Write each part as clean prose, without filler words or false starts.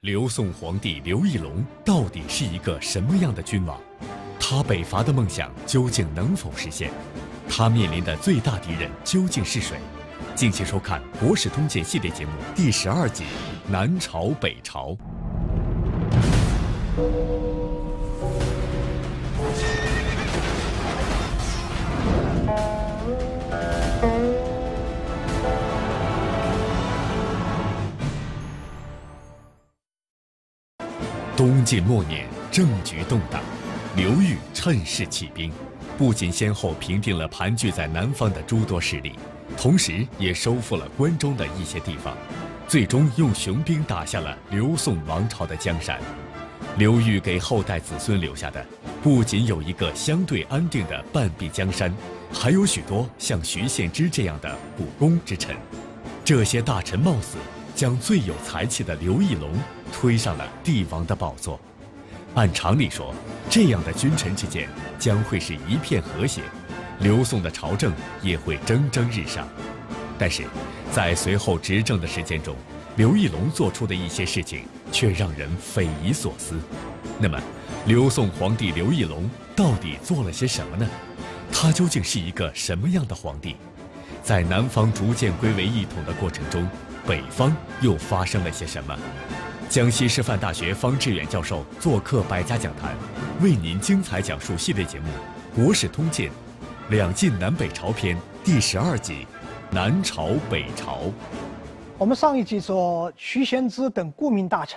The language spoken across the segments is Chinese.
刘宋皇帝刘义隆到底是一个什么样的君王？他北伐的梦想究竟能否实现？他面临的最大敌人究竟是谁？敬请收看《国史通鉴》系列节目第12集《南朝北朝》。东晋末年，政局动荡，刘裕趁势起兵，不仅先后平定了盘踞在南方的诸多势力，同时也收复了关中的一些地方，最终用雄兵打下了刘宋王朝的江山。刘裕给后代子孙留下的，不仅有一个相对安定的半壁江山，还有许多像徐献之这样的补功之臣。这些大臣冒死将最有才气的刘义隆推上了帝王的宝座。按常理说，这样的君臣之间将会是一片和谐，刘宋的朝政也会蒸蒸日上。但是，在随后执政的时间中，刘义隆做出的一些事情却让人匪夷所思。那么，刘宋皇帝刘义隆到底做了些什么呢？他究竟是一个什么样的皇帝？在南方逐渐归为一统的过程中，北方又发生了些什么？江西师范大学方志远教授做客百家讲坛，为您精彩讲述系列节目《国史通鉴·两晋南北朝篇》第12集《南朝北朝》。 我们上一集说，徐献之等顾命大臣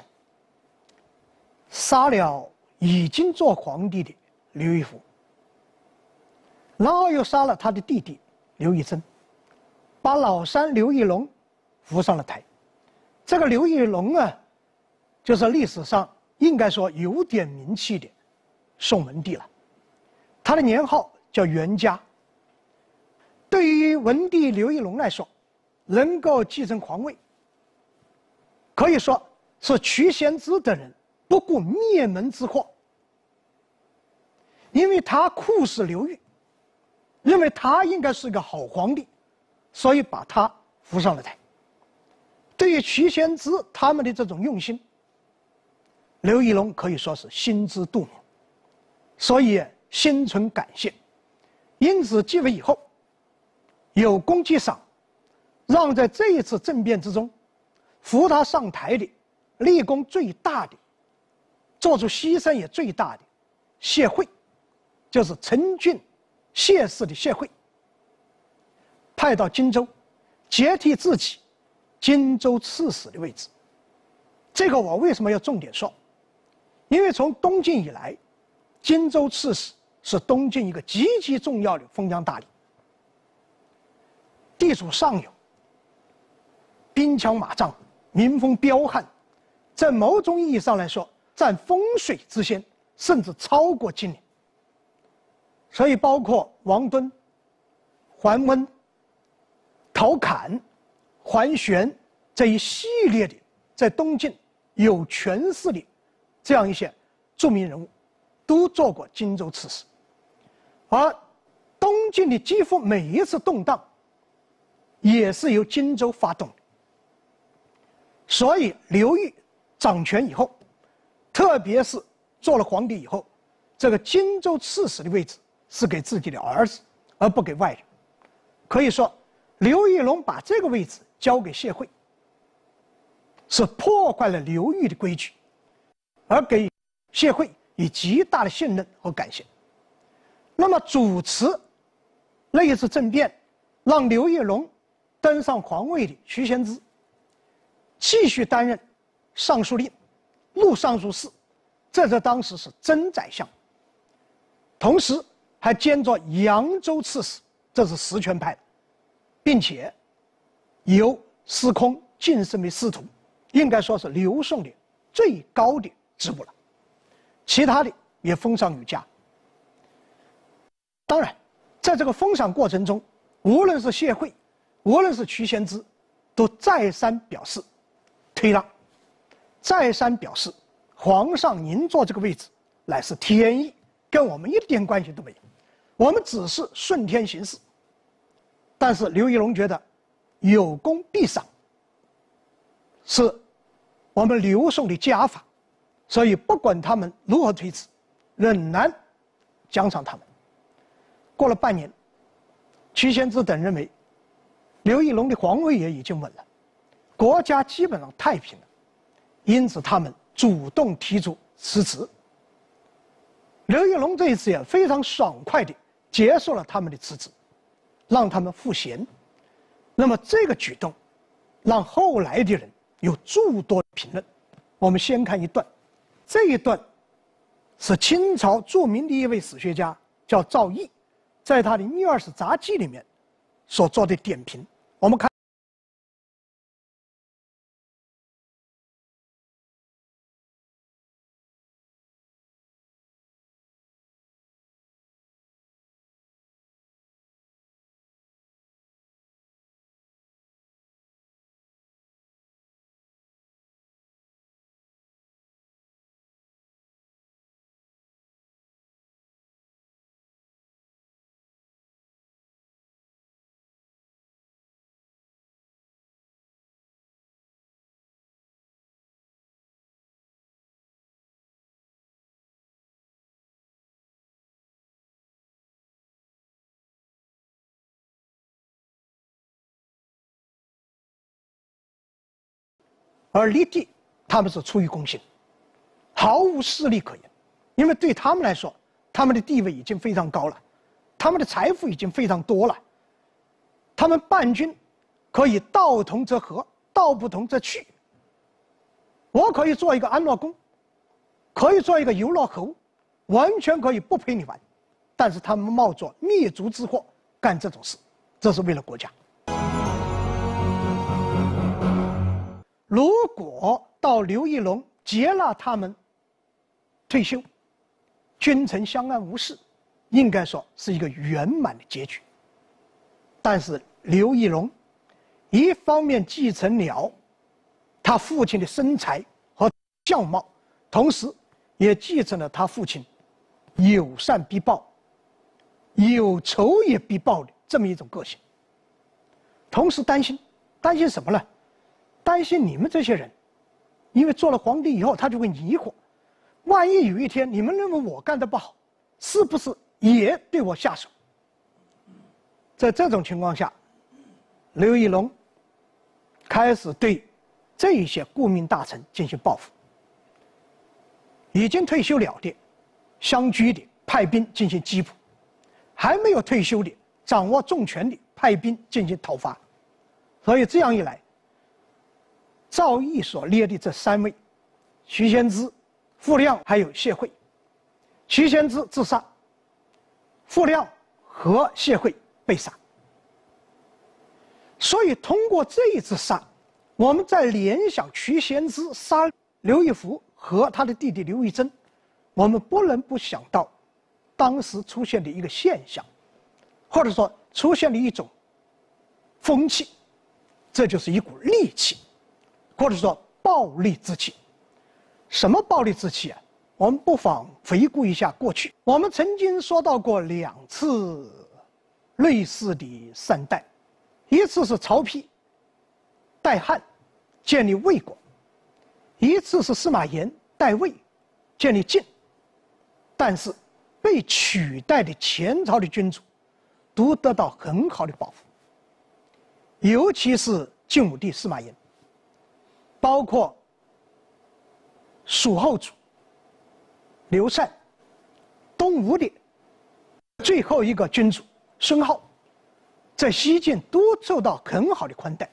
杀了已经做皇帝的刘义福，然后又杀了他的弟弟刘义珍，把老三刘义隆扶上了台。这个刘义隆啊，就是历史上应该说有点名气的宋文帝了。他的年号叫元嘉。对于文帝刘义隆来说，能够继承皇位，可以说是徐献之等人不顾灭门之祸，因为他酷视刘裕，认为他应该是个好皇帝，所以把他扶上了台。对于徐献之他们的这种用心，刘义隆可以说是心知肚明，所以心存感谢。因此继位以后，有功绩赏，让在这一次政变之中扶他上台的、立功最大的、做出牺牲也最大的谢惠，就是陈郡谢氏的谢惠，派到荆州，接替自己荆州刺史的位置。这个我为什么要重点说？因为从东晋以来，荆州刺史是东晋一个极其重要的封疆大吏，地处上游，兵强马壮，民风彪悍，在某种意义上来说占风水之先，甚至超过金陵。所以包括王敦、桓温、陶侃、桓玄这一系列的在东晋有权势的这样一些著名人物，都做过荆州刺史。而东晋的几乎每一次动荡也是由荆州发动的。所以刘裕掌权以后，特别是做了皇帝以后，这个荆州刺史的位置是给自己的儿子，而不给外人。可以说刘义隆把这个位置交给谢惠，是破坏了刘裕的规矩，而给谢惠以极大的信任和感谢。那么主持那一次政变让刘义隆登上皇位的徐献之，继续担任尚书令、录尚书事，这在当时是真宰相，同时还兼做扬州刺史，这是实权派的，并且由司空晋升为司徒，应该说是刘宋的最高的职务了。其他的也封赏有加。当然，在这个封赏过程中，无论是谢惠，无论是徐献之，都再三表示推让，再三表示皇上您坐这个位置乃是天意，跟我们一点关系都没有，我们只是顺天行事。但是刘义隆觉得有功必赏，是我们刘宋的家法，所以不管他们如何推辞，仍然奖赏他们。过了半年，屈先知等认为，刘义隆的皇位也已经稳了，国家基本上太平了，因此他们主动提出辞职。刘义隆这一次也非常爽快地接受了他们的辞职，让他们赋闲。那么这个举动，让后来的人有诸多评论。我们先看一段，这一段是清朝著名的一位史学家叫赵翼，在他的《逆二史杂记》里面所做的点评。我们看。而立帝他们是出于公心，毫无势力可言，因为对他们来说，他们的地位已经非常高了，他们的财富已经非常多了，他们办军可以道同则和，道不同则去。我可以做一个安乐公，可以做一个游乐侯，完全可以不陪你玩，但是他们冒着灭族之祸干这种事，这是为了国家。如果到刘义隆接纳他们退休，君臣相安无事，应该说是一个圆满的结局。但是刘义隆一方面继承了他父亲的身材和相貌，同时也继承了他父亲有善必报、有仇也必报的这么一种个性。同时担心什么呢？担心你们这些人，因为做了皇帝以后，他就会疑惑，万一有一天你们认为我干得不好，是不是也对我下手？在这种情况下，刘义隆开始对这些顾命大臣进行报复。已经退休了的、相居的派兵进行缉捕，还没有退休的、掌握重权的派兵进行讨伐。所以这样一来，赵翼所列的这三位，徐先知、傅亮还有谢晦，徐先知自杀，傅亮和谢晦被杀。所以通过这一次杀，我们再联想徐先知杀刘义福和他的弟弟刘义珍，我们不能不想到当时出现的一个现象，或者说出现了一种风气，这就是一股戾气，或者说暴戾之气。什么暴戾之气啊？我们不妨回顾一下过去，我们曾经说到过2次类似的善代，一次是曹丕代汉建立魏国，一次是司马炎代魏建立晋。但是被取代的前朝的君主都得到很好的保护，尤其是晋武帝司马炎，包括蜀后主刘禅、东吴的最后一个君主孙皓，在西晋都受到很好的宽待，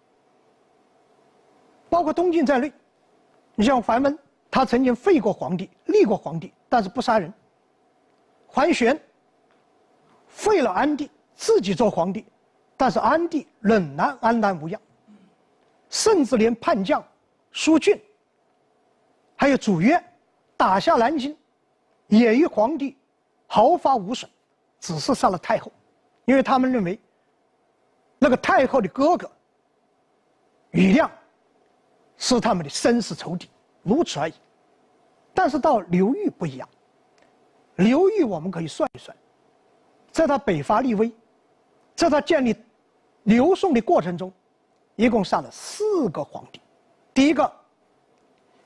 包括东晋在内。你像桓温，他曾经废过皇帝、立过皇帝，但是不杀人；桓玄废了安帝，自己做皇帝，但是安帝仍然安然无恙。甚至连叛将苏峻，还有祖约打下南京，也与皇帝毫发无损，只是杀了太后，因为他们认为那个太后的哥哥庾亮是他们的生死仇敌，如此而已。但是到刘裕不一样，刘裕我们可以算一算，在他北伐立威，在他建立刘宋的过程中，一共杀了4个皇帝。第一个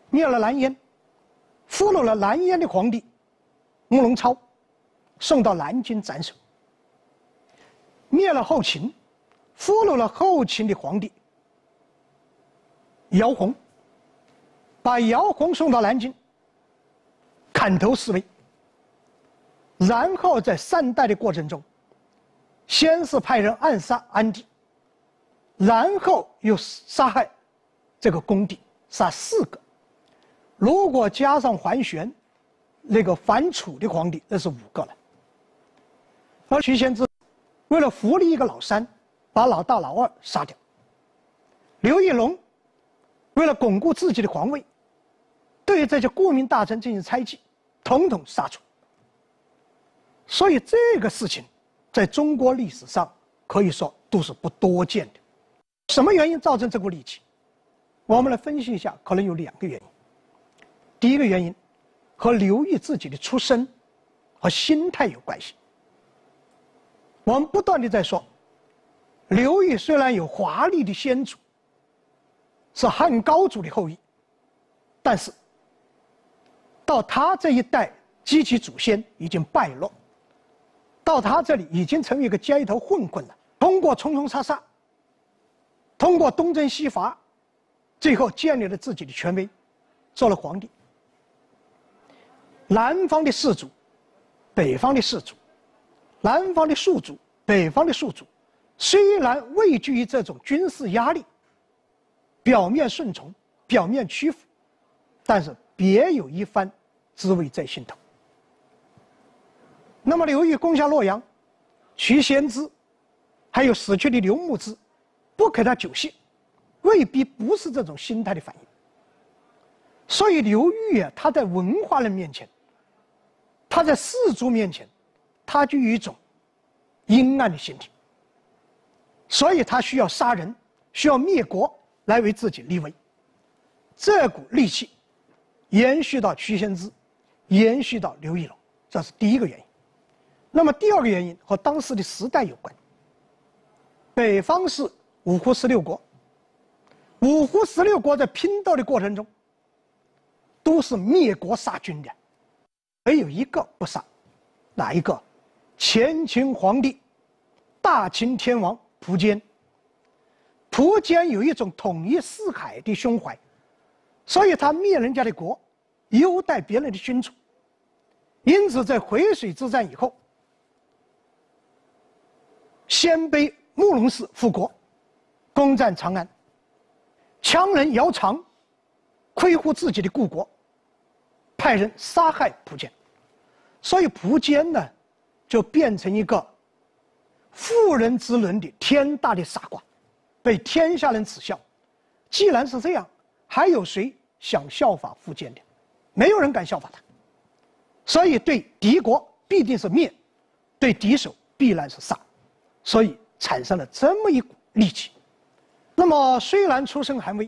灭了南燕，俘虏了南燕的皇帝慕容超，送到南京斩首；灭了后秦，俘虏了后秦的皇帝姚泓，把姚泓送到南京，砍头示威。然后在善待的过程中，先是派人暗杀安帝，然后又杀害这个恭帝，杀4个。如果加上桓玄那个反楚的皇帝，那是5个了。而屈仙芝为了扶立一个老三，把老大老二杀掉。刘义隆为了巩固自己的皇位，对这些顾命大臣进行猜忌，统统杀除。所以这个事情在中国历史上可以说都是不多见的。什么原因造成这股戾气？我们来分析一下，可能有2个原因。第一个原因和刘裕自己的出身和心态有关系。我们不断地在说，刘裕虽然有华丽的先祖，是汉高祖的后裔，但是到他这一代及其祖先已经败落，到他这里已经成为一个街头混混了。通过冲冲杀杀，通过东征西伐，最后建立了自己的权威，做了皇帝。南方的士族，北方的士族，南方的庶族，北方的庶族，虽然畏惧于这种军事压力，表面顺从，表面屈服，但是别有一番滋味在心头。那么刘裕攻下洛阳，屈仙芝还有死去的刘牧之不给他酒席，未必不是这种心态的反应。所以刘裕啊，他在文化人面前，他在士族面前，他就有一种阴暗的心体，所以他需要杀人，需要灭国来为自己立威。这股戾气延续到屈仙芝，延续到刘义隆，这是第一个原因。那么第2个原因和当时的时代有关。北方是五胡16国，五胡16国在拼斗的过程中，都是灭国杀君的，没有一个不杀。哪一个？前秦皇帝大秦天王苻坚。苻坚有一种统一四海的胸怀，所以他灭人家的国，优待别人的君主。因此在回水之战以后，鲜卑慕容氏复国，攻占长安。羌人姚苌亏乎自己的故国，派人杀害苻坚。所以苻坚呢，就变成一个妇人之伦的天大的傻瓜，被天下人耻笑。既然是这样，还有谁想效法苻坚的？没有人敢效法他。所以对敌国必定是灭，对敌手必然是杀，所以产生了这么一股戾气。那么虽然出身寒微，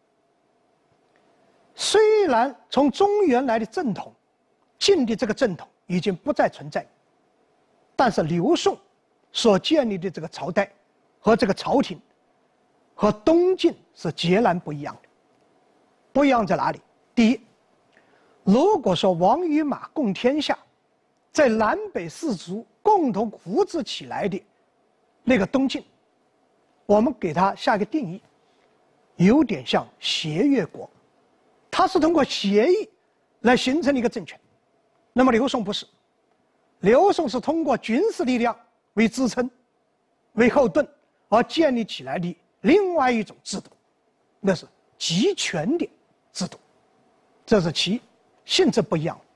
虽然从中原来的正统，晋的这个正统已经不再存在，但是刘宋所建立的这个朝代和这个朝廷和东晋是截然不一样的。不一样在哪里？第一，如果说王与马共天下，在南北士族共同扶持起来的那个东晋，我们给它下一个定义，有点像协约国，它是通过协议来形成的一个政权。那么刘宋不是，刘宋是通过军事力量为支撑、为后盾而建立起来的另外一种制度，那是集权的制度，这是其性质不一样。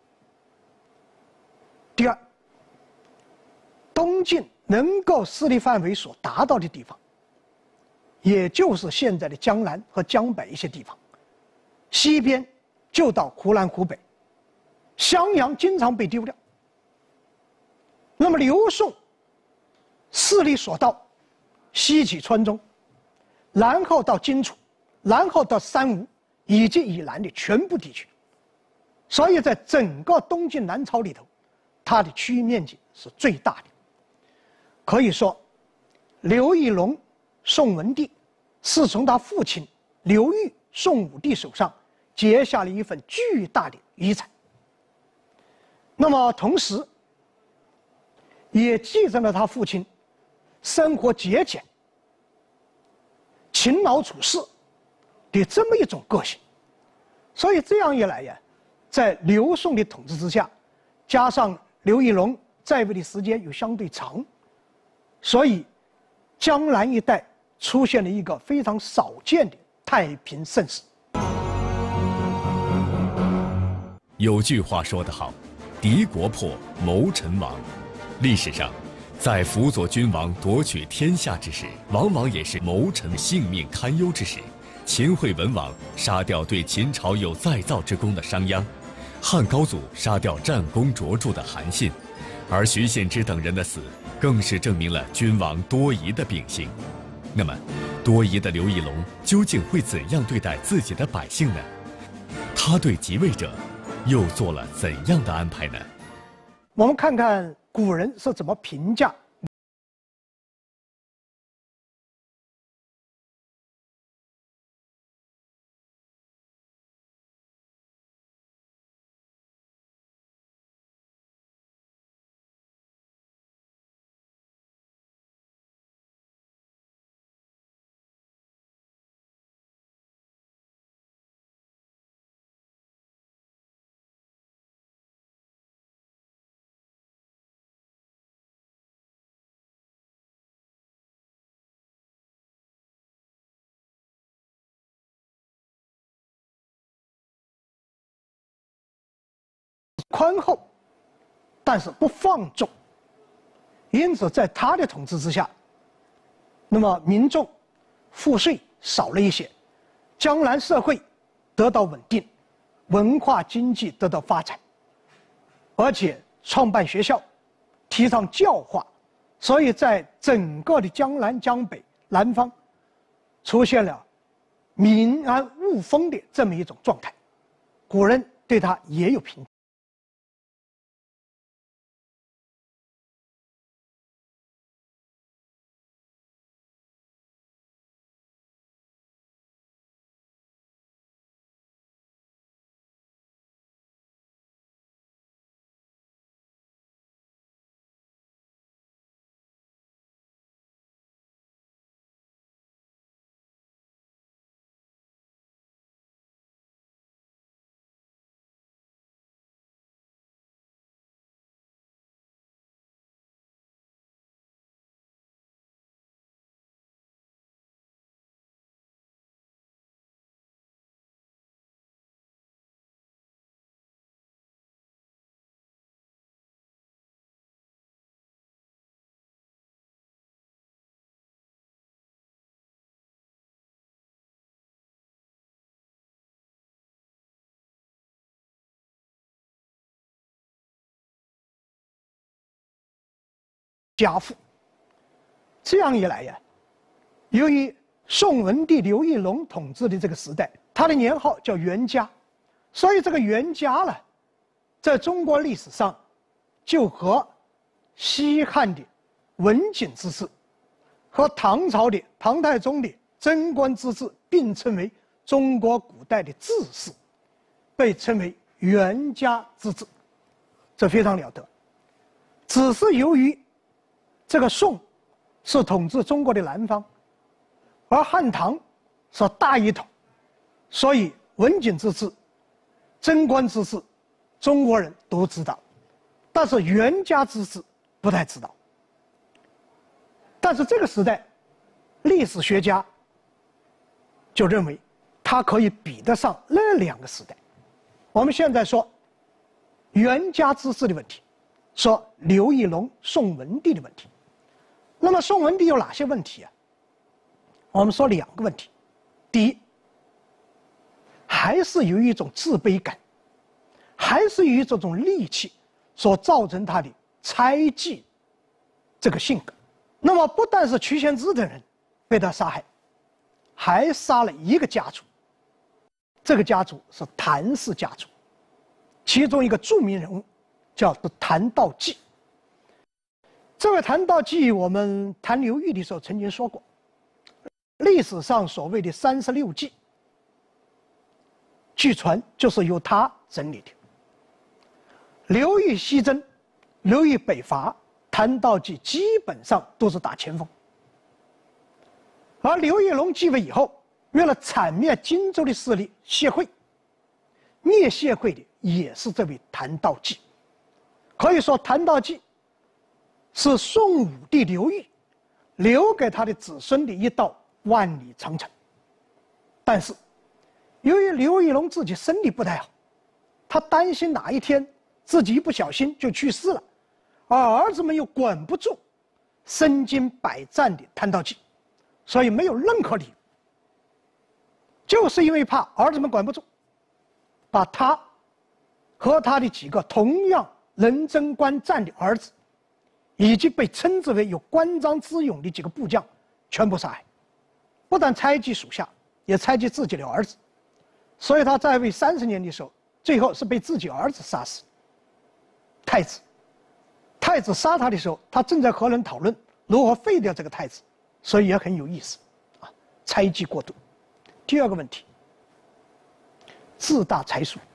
第二，东晋能够势力范围所达到的地方，也就是现在的江南和江北一些地方，西边就到湖南湖北，襄阳经常被丢掉。那么刘宋势力所到，西起川中，然后到荆楚，然后到三吴以及以南的全部地区，所以在整个东晋南朝里头，它的区域面积是最大的。可以说，刘义隆、宋文帝是从他父亲刘裕、宋武帝手上结下了一份巨大的遗产。那么同时，也继承了他父亲生活节俭、勤劳处事的这么一种个性。所以这样一来呀，在刘宋的统治之下，加上刘义隆在位的时间又相对长，所以江南一带出现了一个非常少见的太平盛世。 有句话说得好，敌国破，谋臣亡。历史上，在辅佐君王夺取天下之时，往往也是谋臣性命堪忧之时。秦惠文王杀掉对秦朝有再造之功的商鞅，汉高祖杀掉战功卓著的韩信，而徐献之等人的死，更是证明了君王多疑的秉性。那么，多疑的刘义隆究竟会怎样对待自己的百姓呢？他对即位者又做了怎样的安排呢？ 我们看看古人是怎么评价宽厚，但是不放纵。因此，在他的统治之下，那么民众赋税少了一些，江南社会得到稳定，文化经济得到发展，而且创办学校，提倡教化，所以在整个的江南江北南方，出现了民安物丰的这么一种状态。古人对他也有评价。家父，这样一来呀，由于宋文帝刘义隆统治的这个时代，他的年号叫元嘉，所以这个元嘉呢，在中国历史上就和西汉的文景之治和唐朝的唐太宗的贞观之治并称为中国古代的治世，被称为元嘉之治，这非常了得。只是由于这个宋是统治中国的南方，而汉唐是大一统，所以文景之治、贞观之治，中国人都知道，但是元嘉之治不太知道。但是这个时代，历史学家就认为，它可以比得上那两个时代。我们现在说元嘉之治的问题，说刘义隆、宋文帝的问题。那么宋文帝有哪些问题啊？我们说两个问题。第一，还是有一种自卑感，还是有这种戾气所造成他的猜忌这个性格。那么不但是屈献之等人被他杀害，还杀了一个家族，这个家族是谭氏家族，其中一个著名人物叫做谭道济。这位谭道济，我们谈刘裕的时候曾经说过，历史上所谓的36计， 据传就是由他整理的。刘裕西征，刘裕北伐，谭道济基本上都是打前锋。而刘义隆继位以后，为了铲灭荆州的势力谢晦，灭谢晦的也是这位谭道济。可以说，谭道济是宋武帝刘裕留给他的子孙的一道万里长城。但是，由于刘义隆自己身体不太好，他担心哪一天自己一不小心就去世了，而儿子们又管不住身经百战的谭道济，所以没有任何理由，就是因为怕儿子们管不住，把他和他的几个同样能征惯战的儿子，以及被称之为有关张之勇的几个部将，全部杀害，不但猜忌属下，也猜忌自己的儿子。所以他在位30年的时候，最后是被自己儿子杀死。太子杀他的时候，他正在和人讨论如何废掉这个太子，所以也很有意思，猜忌过度。第二个问题，自大财疏。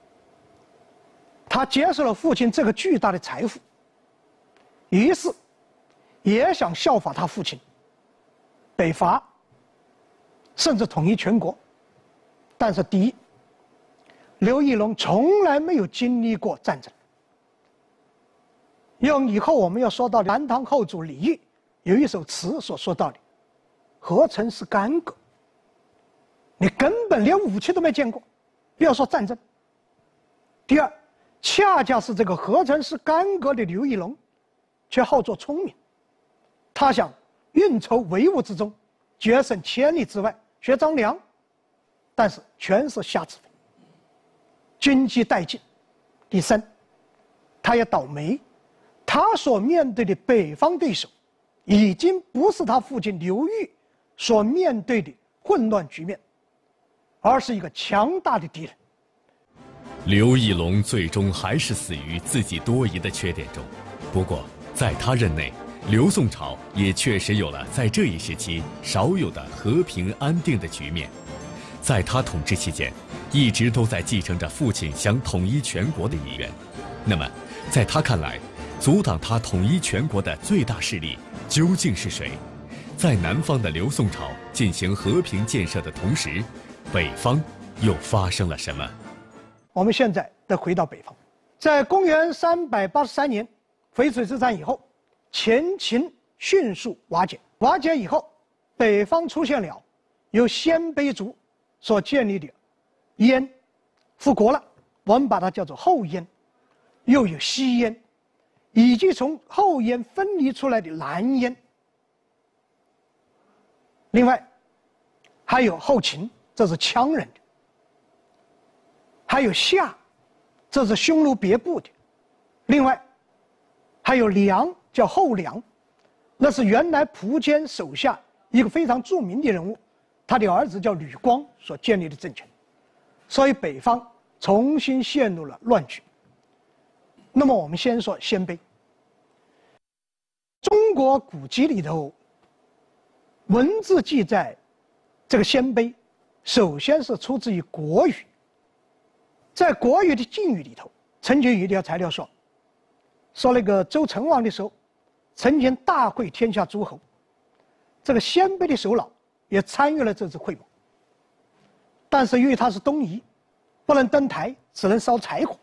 他接受了父亲这个巨大的财富，于是也想效法他父亲，北伐，甚至统一全国。但是第一，刘义隆从来没有经历过战争。用以后我们要说到的南唐后主李煜有一首词所说到的“何曾是干戈”，你根本连武器都没见过，不要说战争。第二，恰恰是这个何曾是干戈的刘义隆，却好作聪明，他想运筹帷幄之中，决胜千里之外，学张良，但是全是瞎指挥，军机殆尽。第三，他也倒霉，他所面对的北方对手，已经不是他父亲刘裕所面对的混乱局面，而是一个强大的敌人。 刘义隆最终还是死于自己多疑的缺点中。不过，在他任内，刘宋朝也确实有了在这一时期少有的和平安定的局面。在他统治期间，一直都在继承着父亲想统一全国的意愿。那么，在他看来，阻挡他统一全国的最大势力究竟是谁？在南方的刘宋朝进行和平建设的同时，北方又发生了什么？ 我们现在得回到北方，在公元383年淝水之战以后，前秦迅速瓦解。瓦解以后，北方出现了由鲜卑族所建立的燕，复国了，我们把它叫做后燕，又有西燕，以及从后燕分离出来的南燕。另外，还有后秦，这是羌人的。还有夏，这是匈奴别部的。另外，还有梁，叫后梁，那是原来苻坚手下一个非常著名的人物，他的儿子叫吕光所建立的政权。所以北方重新陷入了乱局。那么我们先说鲜卑。中国古籍里头，文字记载这个鲜卑，首先是出自于国语。在国语的晋语里头，曾经有一条材料说那个周成王的时候，曾经大会天下诸侯，这个鲜卑的首脑也参与了这次会盟。但是因为他是东夷，不能登台，只能烧柴火。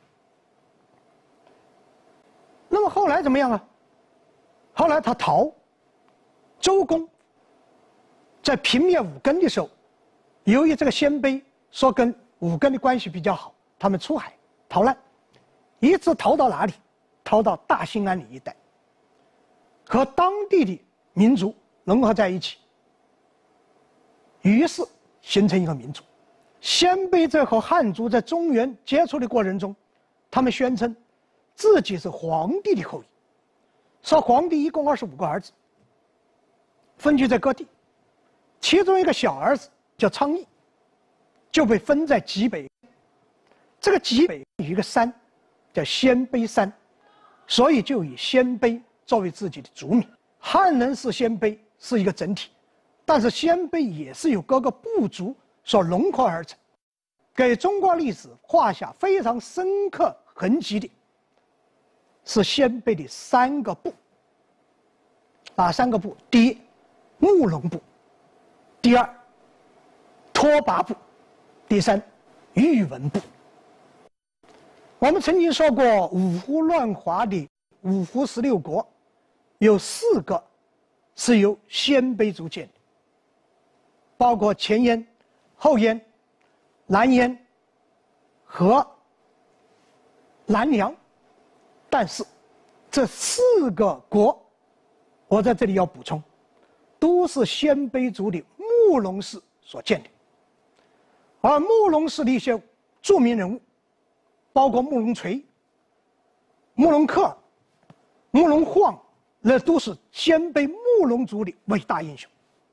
那么后来怎么样啊？后来他逃，周公在平灭武庚的时候，由于这个鲜卑说跟武庚的关系比较好，他们出海逃难，一直逃到哪里？逃到大兴安岭一带，和当地的民族融合在一起，于是形成一个民族。鲜卑在和汉族在中原接触的过程中，他们宣称自己是黄帝的后裔，说黄帝一共25个儿子，分居在各地，其中一个小儿子叫昌邑，就被分在极北。这个极北有一个山叫鲜卑山，所以就以鲜卑作为自己的族名。汉人是鲜卑是一个整体，但是鲜卑也是由各个部族所融合而成。 给中国历史画下非常深刻痕迹的，是鲜卑的3个部。哪3个部？第一，慕容部；第二，拓跋部；第三，宇文部。我们曾经说过，五胡乱华的五胡16国，有4个是由鲜卑族建的，包括前燕、后燕、南燕和南梁。但是这4个国，我在这里要补充，都是鲜卑族的慕容氏所建的。而慕容氏的一些著名人物，包括慕容垂、慕容克、慕容晃，那都是鲜卑慕容族的伟大英雄。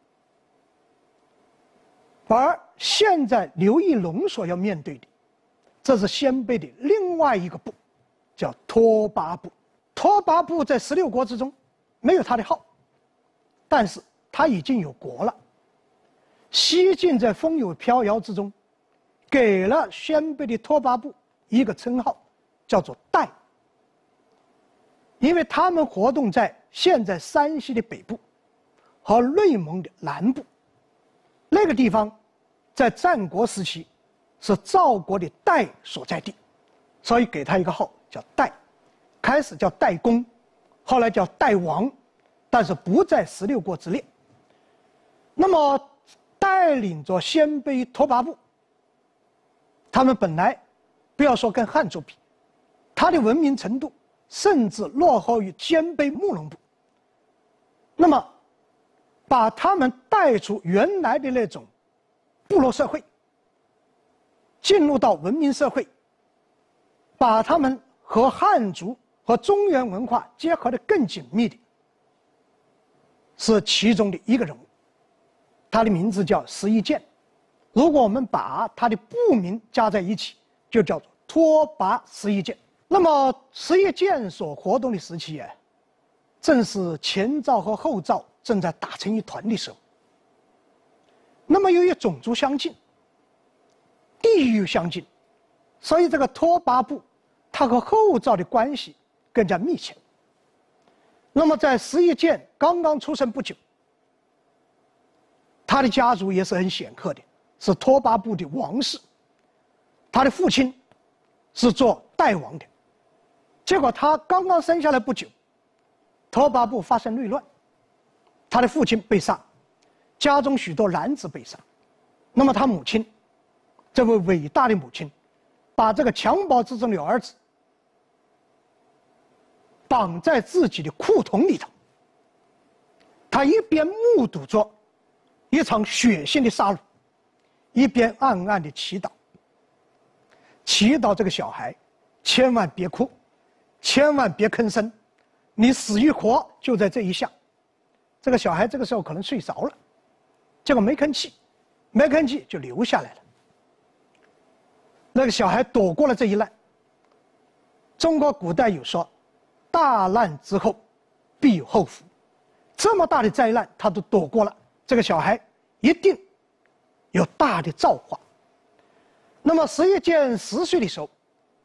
而现在刘义隆所要面对的，这是鲜卑的另外一个部，叫拓跋部。拓跋部在16国之中没有他的号，但是他已经有国了。西晋在风雨飘摇之中，给了鲜卑的拓跋部一个称号，叫做代。因为他们活动在现在山西的北部和内蒙的南部，那个地方在战国时期是赵国的代所在地，所以给他一个号叫代。开始叫代公，后来叫代王，但是不在16国之列。那么带领着鲜卑拓跋部，他们本来不要说跟汉族比，他的文明程度甚至落后于鲜卑慕容部。那么把他们带出原来的那种部落社会，进入到文明社会，把他们和汉族和中原文化结合得更紧密的，是其中的一个人物，他的名字叫石一剑。如果我们把他的部名加在一起，就叫做拓跋石一剑。那么石一剑所活动的时期正是前赵和后赵正在打成一团的时候。那么由于种族相近，地域相近，所以这个拓跋部他和后赵的关系更加密切。那么在石一剑刚刚出生不久，他的家族也是很显赫的，是拓跋部的王室，他的父亲是做代王的。结果他刚刚生下来不久，拓跋部发生内乱，他的父亲被杀，家中许多男子被杀。那么他母亲，这位伟大的母亲，把这个襁褓之中的儿子绑在自己的裤筒里头，他一边目睹着一场血腥的杀戮，一边暗暗地祈祷这个小孩千万别哭，千万别吭声，你死与活就在这一下。这个小孩这个时候可能睡着了，结果没吭气就流下来了。那个小孩躲过了这一难。中国古代有说，大难之后必有后福，这么大的灾难他都躲过了，这个小孩一定有大的造化。那么石一剑10岁的时候，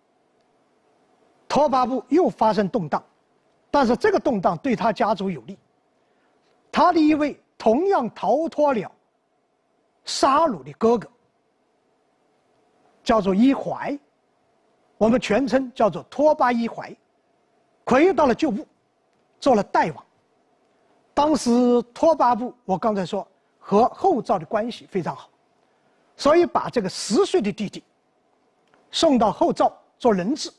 拓跋部又发生动荡，但是这个动荡对他家族有利。他的一位同样逃脱了杀戮的哥哥，叫做伊怀，我们全称叫做拓跋伊怀，回到了旧部，做了代王。当时拓跋部我刚才说和后赵的关系非常好，所以把这个10岁的弟弟送到后赵做人质，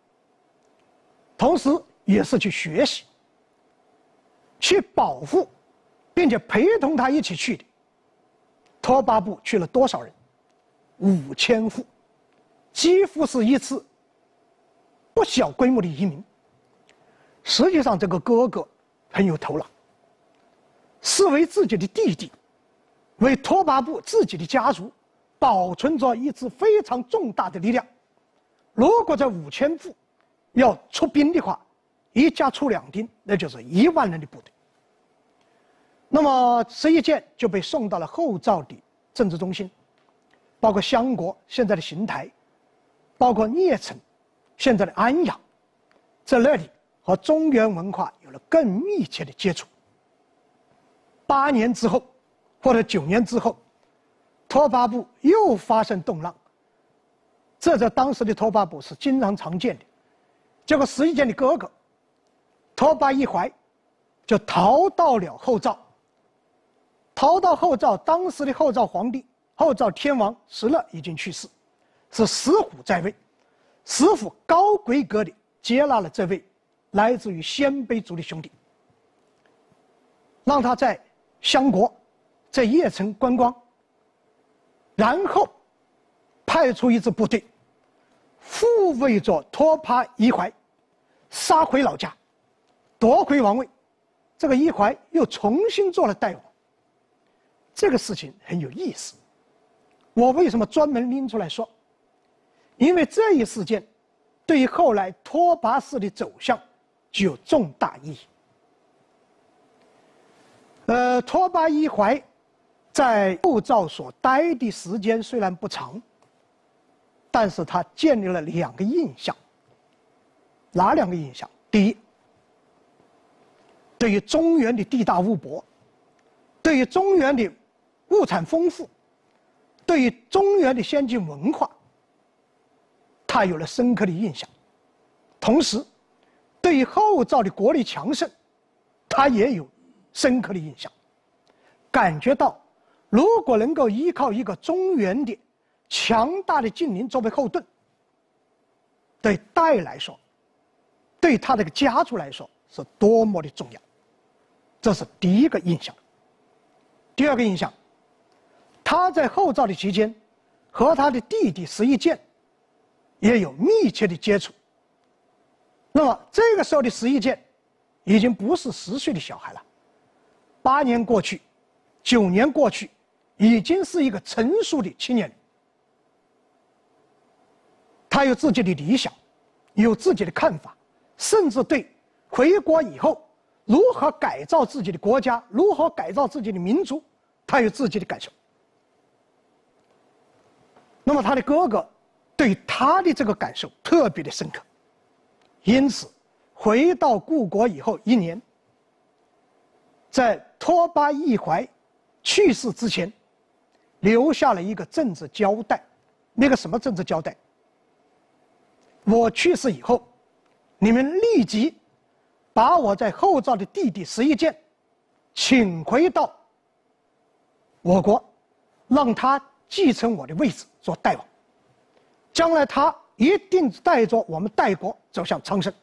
同时也是去学习、去保护，并且陪同他一起去的。拓跋部去了多少人？5000户，几乎是一次不小规模的移民。实际上这个哥哥很有头脑，视为自己的弟弟，为拓跋部自己的家族保存着一支非常重大的力量。如果这5000户要出兵的话，一家出2丁，那就是1万人的部队。那么石一剑就被送到了后赵的政治中心， 包括相国现在的邢台，包括镊城现在的安阳，在那里和中原文化有了更密切的接触。8年之后，或者9年之后，拓跋部又发生动乱，这在当时的拓跋部是经常常见的。结果石夷简的哥哥拓跋义怀就逃到了后赵，逃到后赵，当时的后赵皇帝、后赵天王石勒已经去世，是石虎在位。石虎高规格地接纳了这位来自于鲜卑族的兄弟，让他在相国、在邺城观光，然后派出一支部队护卫着拓跋义怀杀回老家，夺回王位。这个义怀又重新做了代王。这个事情很有意思，我为什么专门拎出来说？因为这一事件对于后来拓跋氏的走向具有重大意义。拓跋义怀在后赵所待的时间虽然不长，但是他建立了2个印象。哪2个印象？第一，对于中原的地大物博，对于中原的物产丰富，对于中原的先进文化，他有了深刻的印象。同时，对于后赵的国力强盛，他也有深刻的印象。感觉到，如果能够依靠一个中原的强大的近邻作为后盾，对代来说，对他这个家族来说是多么的重要。这是第一个印象。第2个印象，他在后赵的期间，和他的弟弟石夷简也有密切的接触。那么这个时候的石夷简已经不是10岁的小孩了，8年过去，9年过去，已经是一个成熟的青年人。他有自己的理想，有自己的看法，甚至对回国以后如何改造自己的国家，如何改造自己的民族，他有自己的感受。那么他的哥哥对他的这个感受特别的深刻，因此回到故国以后1年，在拓跋义怀去世之前，留下了一个政治交代。那个什么政治交代？我去世以后，你们立即把我在后赵的弟弟石夷简请回到我国，让他继承我的位置做代王，将来他一定带着我们代国走向昌盛。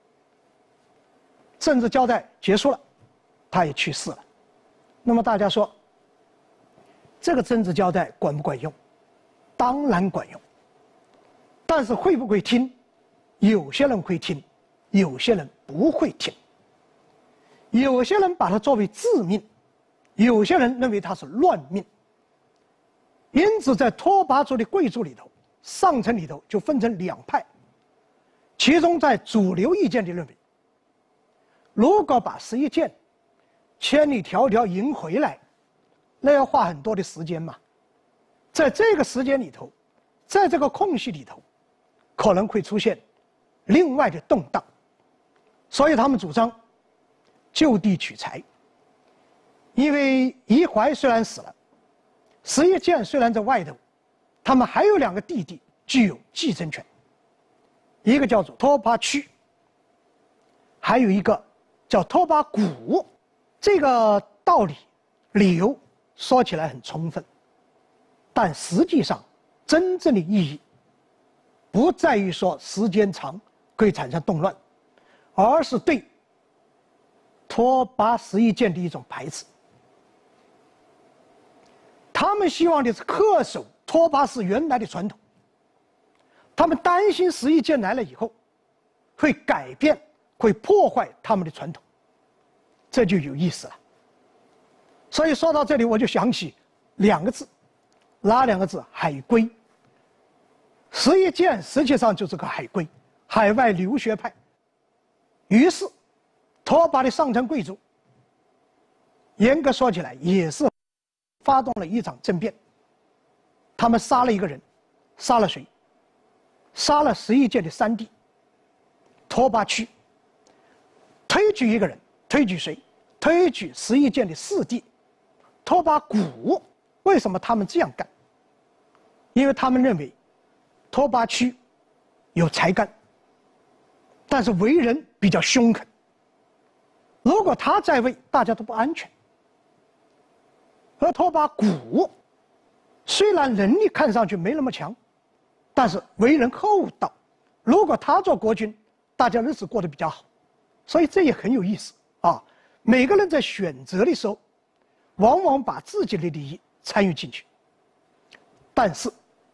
政治交代结束了，他也去世了。那么大家说，这个政治交代管不管用？当然管用，但是会不会听？有些人会听，有些人不会听。有些人把它作为致命，有些人认为它是乱命。因此在拓跋族的贵族里头，上层里头就分成2派，其中在主流意见里认为，如果把石夷简千里迢迢迎回来，那要花很多的时间嘛。在这个时间里头，在这个空隙里头，可能会出现另外的动荡，所以他们主张就地取材。因为义怀虽然死了，石夷简虽然在外头，他们还有2个弟弟具有继承权，一个叫做拓跋曲，还有一个叫拓跋古。这个道理理由说起来很充分，但实际上真正的意义不在于说时间长可以产生动乱，而是对拓跋石夷简的一种排斥。他们希望的是恪守拓跋氏原来的传统，他们担心石夷简来了以后会改变，会破坏他们的传统，这就有意思了。所以说到这里，我就想起2个字，哪2个字？海归。石夷简实际上就是个海归，海外留学派。于是，拓跋的上层贵族，严格说起来也是发动了一场政变， 他们杀了一个人，杀了谁？杀了11届的3弟拓跋曲，推举一个人，推举谁？推举11届的4弟拓跋古。为什么他们这样干？因为他们认为拓跋曲有才干，但是为人比较凶狠。如果他在位，大家都不安全。而拓跋古虽然能力看上去没那么强，但是为人厚道。如果他做国君，大家日子过得比较好。所以这也很有意思啊！每个人在选择的时候，往往把自己的利益参与进去。但是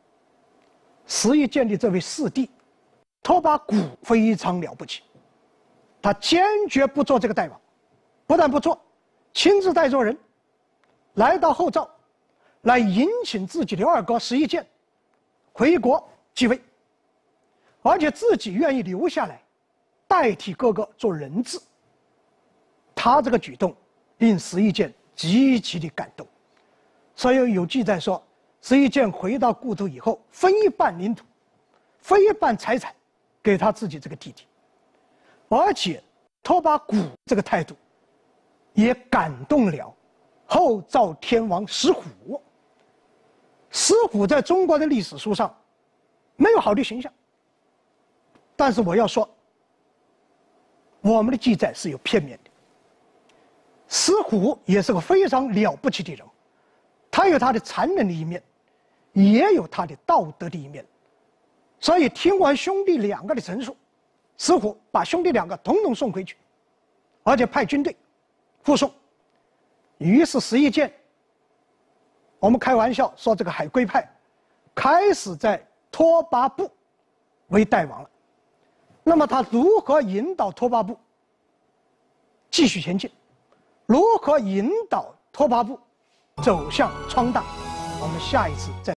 11届的这位4弟拓跋古非常了不起，他坚决不做这个代王，不但不做，亲自带着人来到后赵，来迎请自己的二哥11届回国继位，而且自己愿意留下来代替哥哥做人质。他这个举动令11届极其的感动，所以有记载说，11届回到故土以后，分一半领土，分一半财产给他自己这个弟弟。而且拓跋古这个态度也感动了后赵天王石虎。石虎在中国的历史书上没有好的形象，但是我要说，我们的记载是有片面的。石虎也是个非常了不起的人，他有他的残忍的一面，也有他的道德的一面。所以听完兄弟2个的陈述，石虎把兄弟2个统统送回去，而且派军队护送。于是11届，我们开玩笑说这个海归派开始在拓跋部为代王了。那么他如何引导拓跋部继续前进？如何引导拓跋部走向昌大？我们下一次再